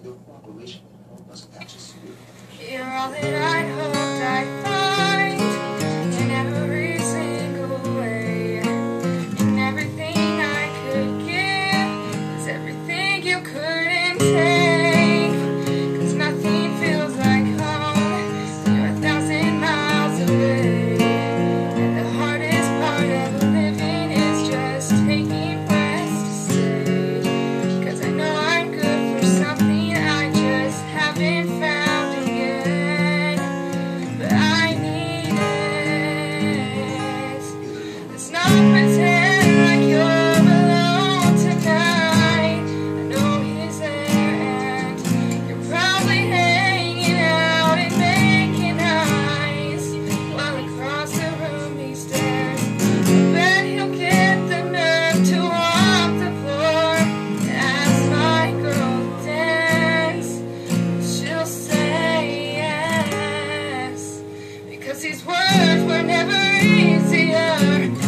You're all that I hoped I'd find in every single way, and everything I could give is everything you couldn't take, 'cause nothing feels like home when you're 1,000 miles away, and the hardest part of living is just taking breaths to stay, 'cause I know I'm good for something I just haven't found. Pretend like you're alone tonight. I know he's there and you're probably hanging out and making eyes while across the room he stares. I bet he'll get the nerve to walk the floor and ask my girl to dance. She'll say yes, because these words were never easier.